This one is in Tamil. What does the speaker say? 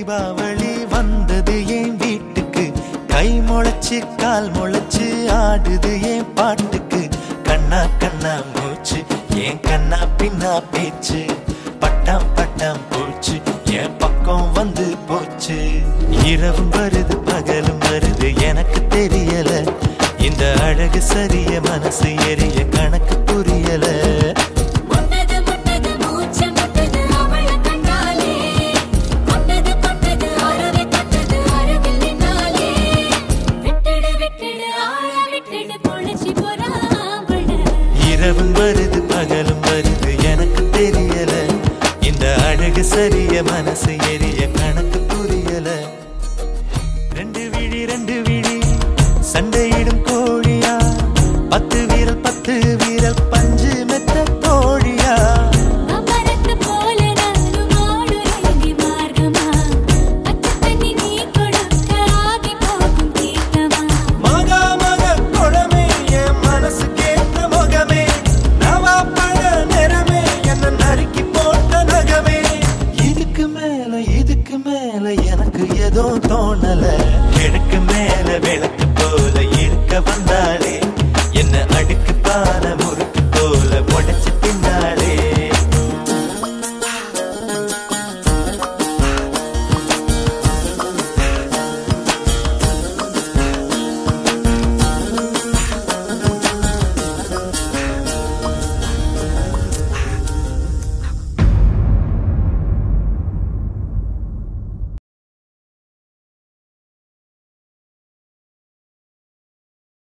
தீபாவளி வந்தது என் வீட்டுக்கு கை முளைச்சு கால் முளைச்சு ஆடுது என் பாட்டுக்கு கண்ணா கண்ணா மூச்சு என் கண்ணா பின்னா பேச்சு பட்டாம் பட்டாம் போச்சு என் பக்கம் வந்து போச்சு இரவும் வருது பகலும் வருது எனக்கு தெரியல இந்த அழகு சரிய மனசு எரிய கணக்கு புரியல இரவும் வருது பகலும் வருது எனக்கு தெரியல இந்த அழகு சரிய மனசு